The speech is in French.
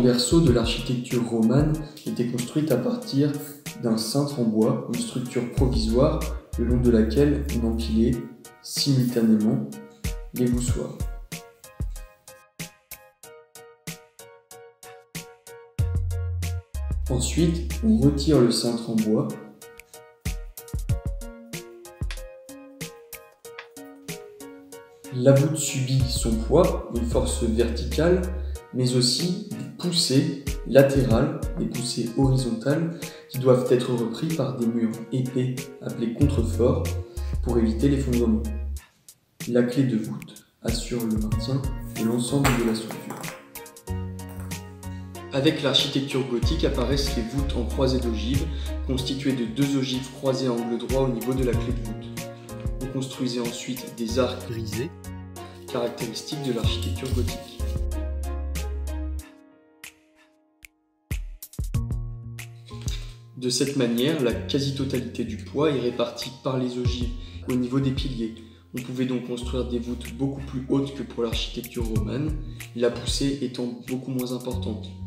berceau de l'architecture romane était construite à partir d'un cintre en bois, une structure provisoire le long de laquelle on empilait simultanément les voussoirs. Ensuite, on retire le cintre en bois. La voûte subit son poids, une force verticale, mais aussi des poussées latérales, des poussées horizontales, qui doivent être repris par des murs épais appelés contreforts pour éviter l'effondrement. La clé de voûte assure le maintien de l'ensemble de la structure. Avec l'architecture gothique apparaissent les voûtes en croisée d'ogives, constituées de 2 ogives croisées à angle droit au niveau de la clé de voûte. On construisait ensuite des arcs grisés, caractéristiques de l'architecture gothique. De cette manière, la quasi-totalité du poids est répartie par les ogives au niveau des piliers. On pouvait donc construire des voûtes beaucoup plus hautes que pour l'architecture romane, la poussée étant beaucoup moins importante.